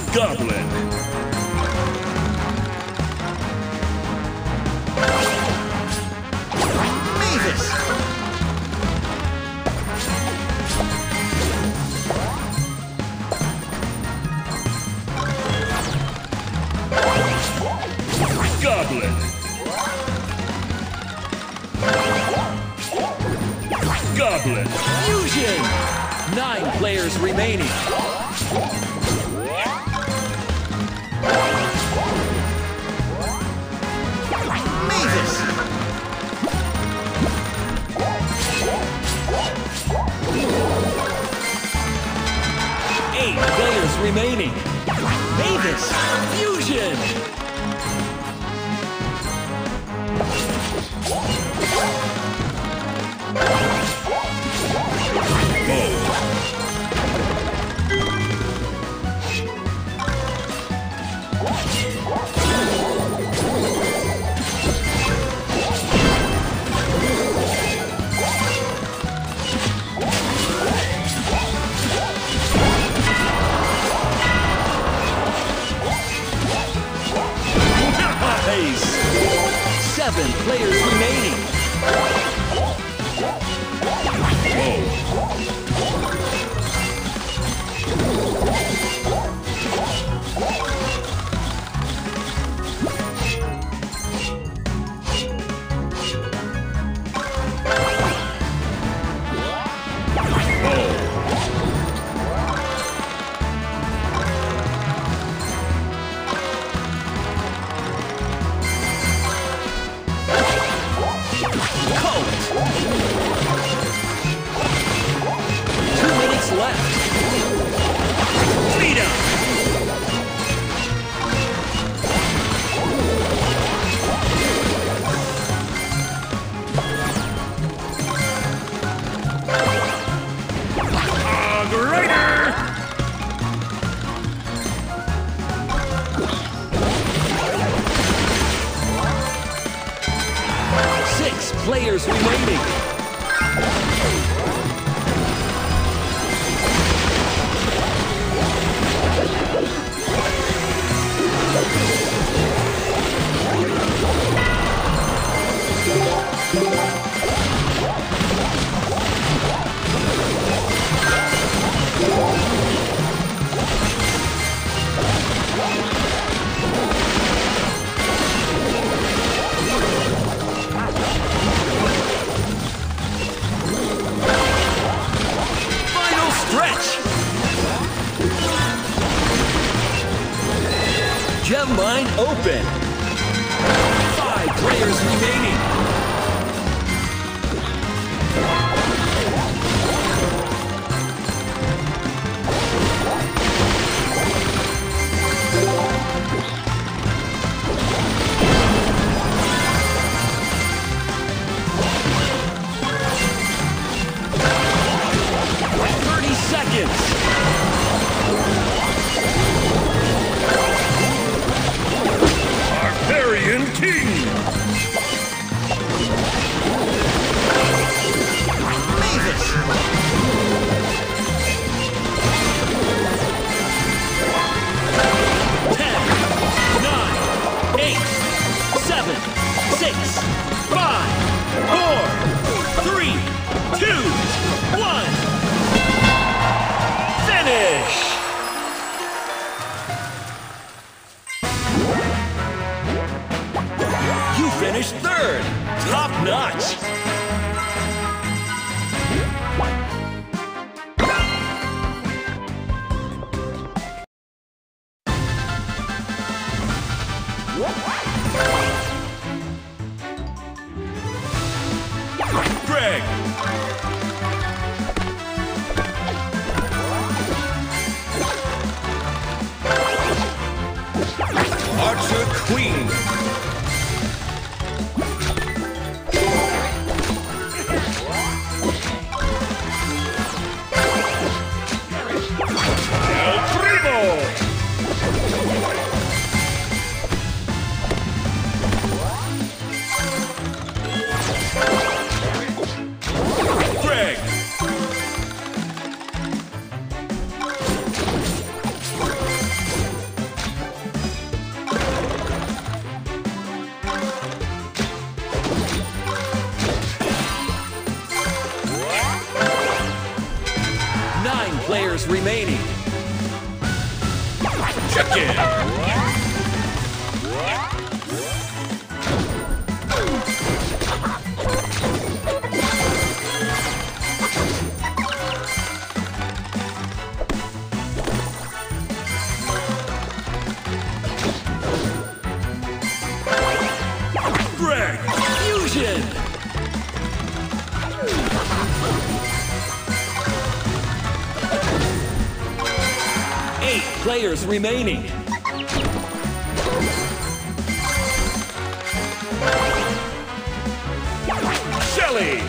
Goblin. Mavis. Goblin. Goblin. Fusion! 9 players remaining. Mavis. 8 players remaining. Mavis. Fusion! Nice. 7 players remaining. Coat! 2 minutes left. Vita. Greater. 6 players remaining. Final stretch! Gem mine open. 5 players remaining. Barbarian King. Mavis. Ten, 9, 8, 7, 6, 5, 4, 3, 2, 1. Finish! You finished 3rd. Top notch. Greg. Archer Queen. El Primo. Greg. players remaining. Chicken. Greg. Fusion! 8 players remaining. Shelly.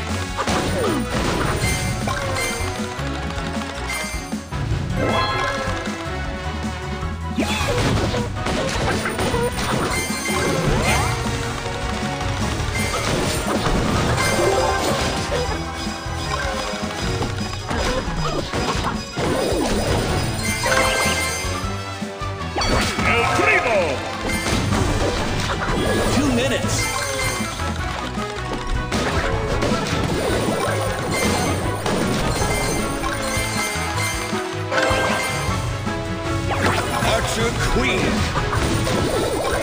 El Primo. 2 minutes. Archer Queen.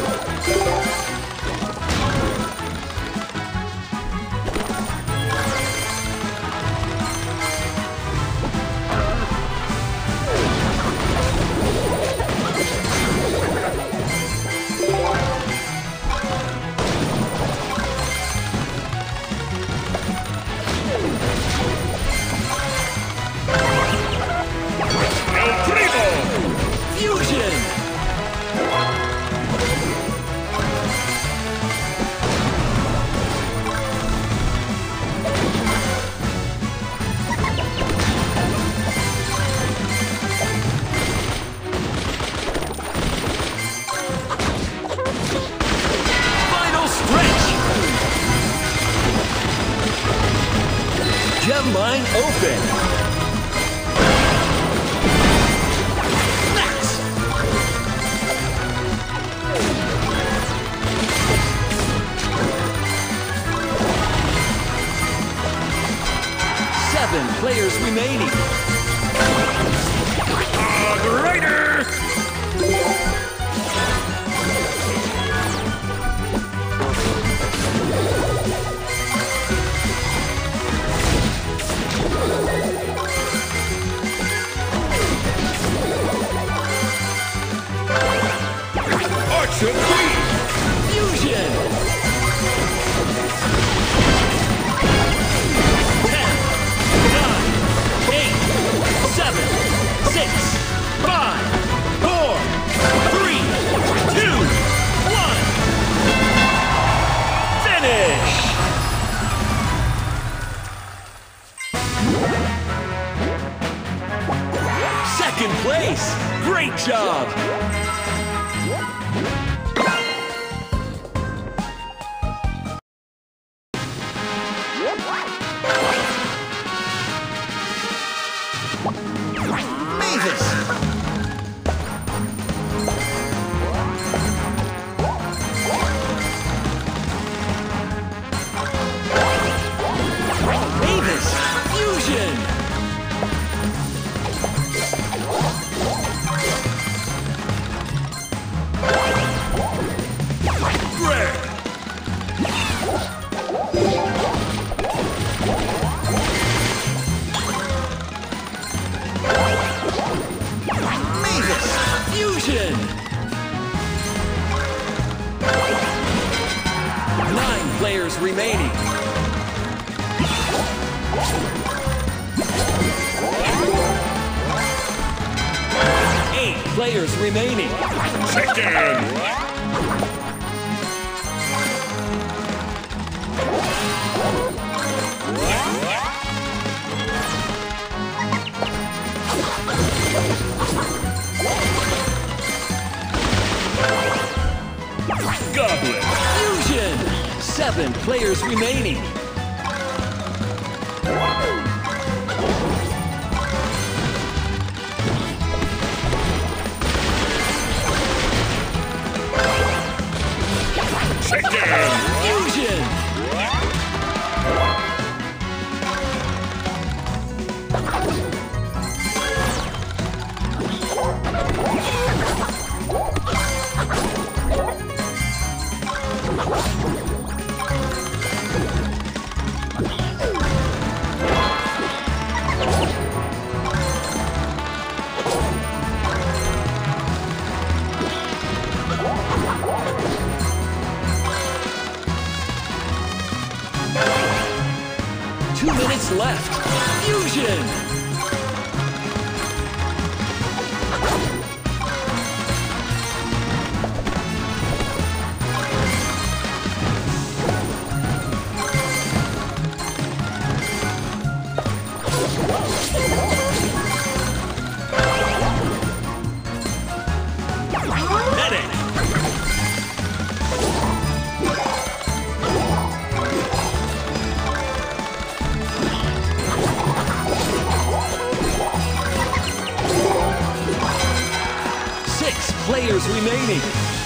El Primo. Fusion! Final stretch! Gem mine open! Max! 7 players remaining. Rider. Archer Queen. Fusion! 10, 9, 8, 7, 6, 5, 4, 3, 2, 1. Finish! Second place! Great job! Mavis! Mavis! Fusion! Greg. Mavis! Fusion! 9 players remaining. 8 players remaining. Chicken. Goblet. Fusion! 7 players remaining. Chicken. Fusion! players remaining.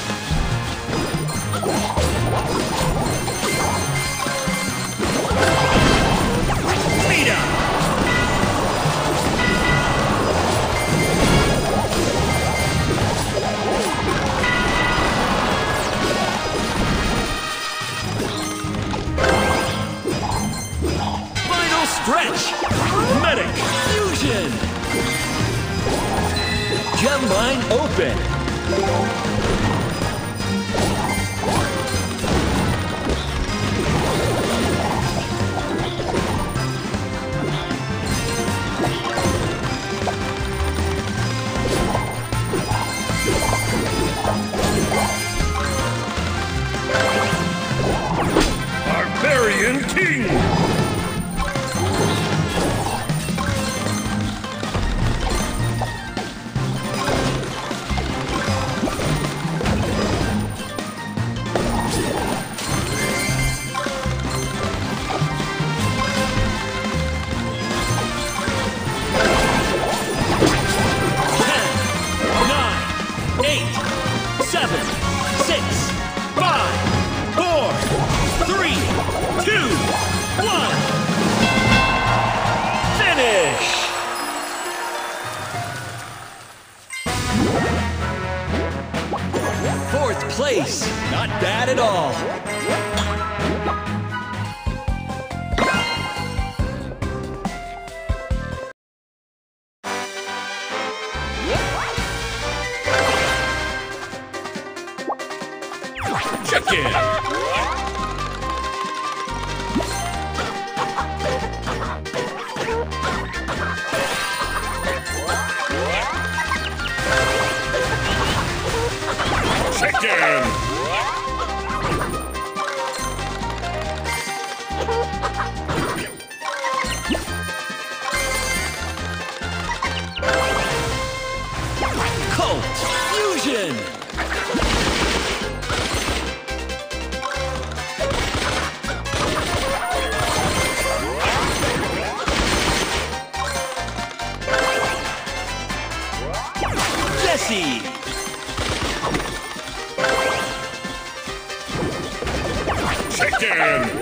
Final stretch. Medic. Fusion. Gem line open. Barbarian King! Fourth place, not bad at all. Check in. Chicken! Colt Fusion! Jesse! Chicken!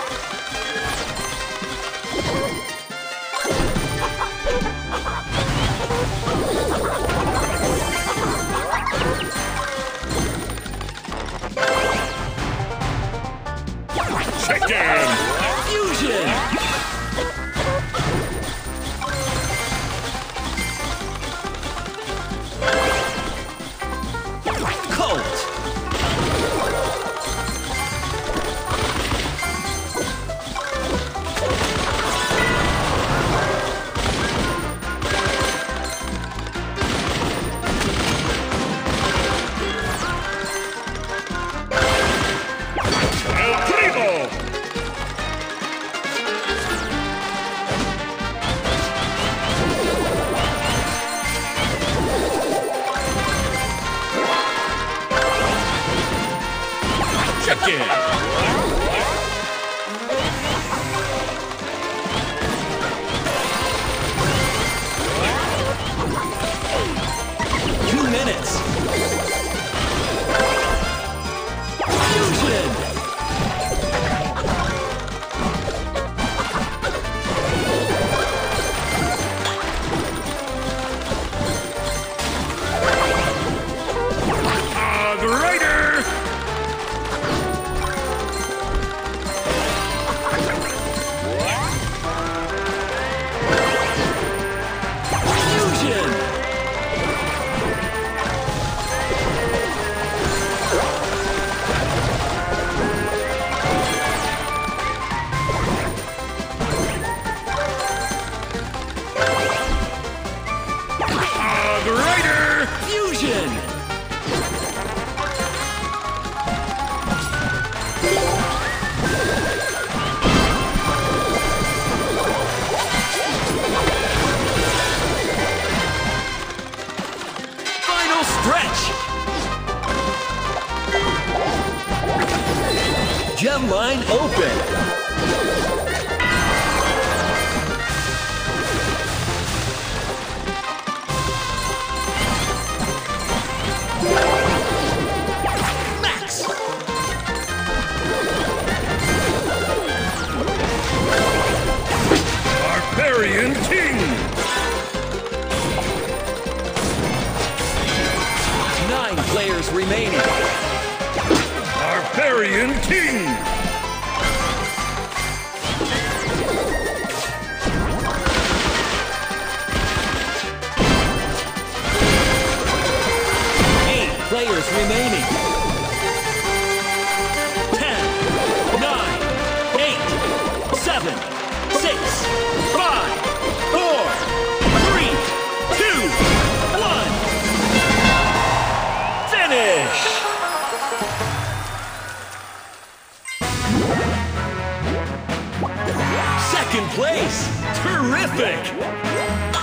Chicken! Fusion! Colt! El Primo! Chicken! 2 minutes. Fusion! The Rider! Fusion! The Rider! Fusion! Final stretch! Gem line open. players remaining. Barbarian King! 8 players remaining. 10, 9, 8, 7, 6, 5, 4, 3, 2, 1. Finish! Second place! Terrific!